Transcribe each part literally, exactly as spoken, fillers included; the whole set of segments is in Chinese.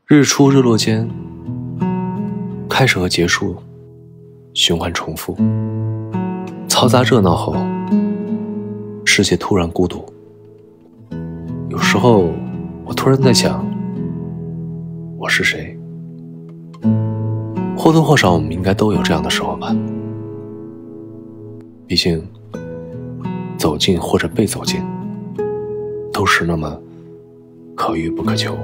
日出日落间，开始和结束循环重复，嘈杂热闹后，世界突然孤独。有时候我突然在想，我是谁？或多或少我们应该都有这样的时候吧。毕竟走近或者被走近都是那么可遇不可求。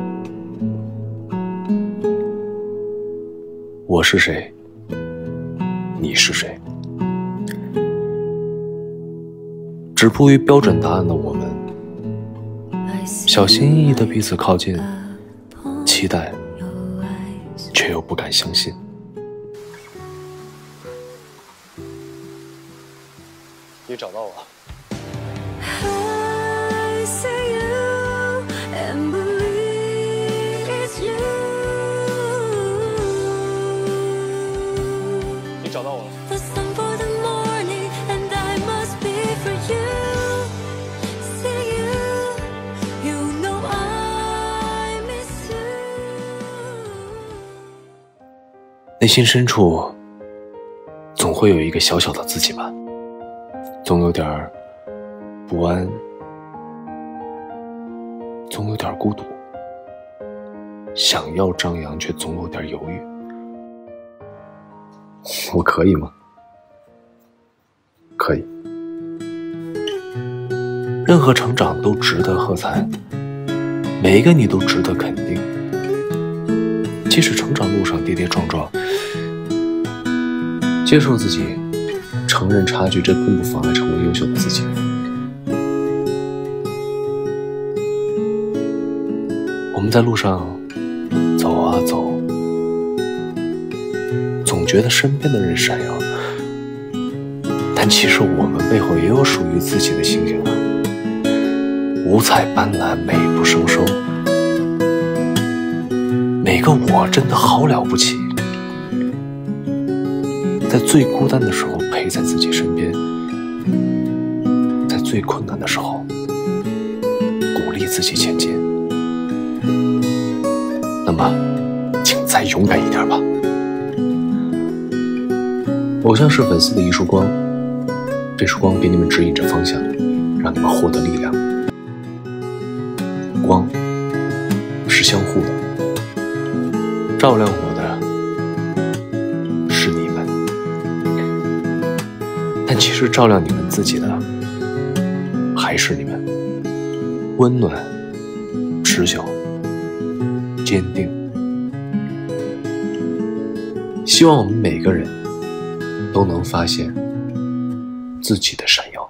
我是谁？你是谁？止步于标准答案的我们，小心翼翼地彼此靠近，期待却又不敢相信。你找到我。你找到我了。内心深处总会有一个小小的自己吧，总有点不安，总有点孤独，想要张扬却总有点犹豫。我可以吗？可以。任何成长都值得喝彩，每一个你都值得肯定。即使成长路上跌跌撞撞，接受自己，承认差距，这并不妨碍成为优秀的自己。我们在路上走啊走，总觉得身边的人闪耀，但其实我们背后也有属于自己的星星啊，五彩斑斓，美不胜收。每个我真的好了不起，在最孤单的时候陪在自己身边，在最困难的时候鼓励自己前进。那么请再勇敢一点吧。偶像是粉丝的一束光，这束光给你们指引着方向，让你们获得力量。光是相互的，照亮我的是你们，但其实照亮你们自己的还是你们。温暖、持久、坚定。希望我们每个人都能发现自己的闪耀。